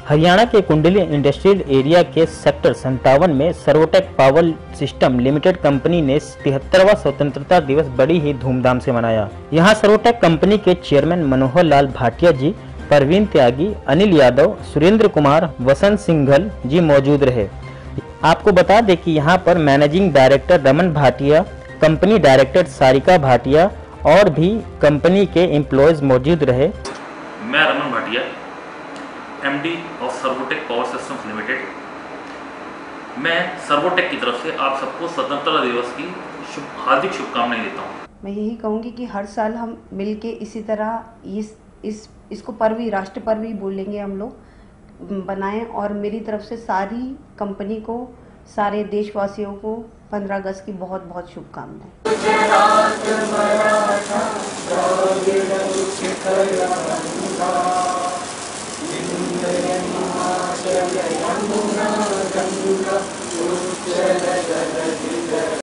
हरियाणा के कुंडली industrial area के सेक्टर 57 में Servotech power system limited company ने 73वां स्वतंत्रता दिवस बड़ी ही धूमधाम से मनाया। यहां सर्वोटेक कंपनी के चेयरमैन मनोहर लाल भाटिया जी, परवीन त्यागी, अनिल यादव, सुरेंद्र कुमार, वसंत सिंघल जी मौजूद रहे। आपको बता दें कि यहां पर managing director Raman Bhatia, company director Sarika Bhatia और भी कंपनी के एम्प्लॉयज मौजूद रहे। मैं Raman Bhatia, MD of Servotech power systems limited. मैं सर्वोटेक की तरफ से आप सबको स्वतंत्रता दिवस की हार्दिक शुभकामनाएं देता हूँ। मैं यही कहूँगी कि हर साल हम मिलके इसी तरह इसको पर्व ही, राष्ट्र पर्व ही बोलेंगे हम लोग, बनाएं। और मेरी तरफ से सारी कंपनी को, सारे देशवासियों को 15 अगस्त की बहुत बहुत शुभकामनाएं। यमुना गंगा उच्चल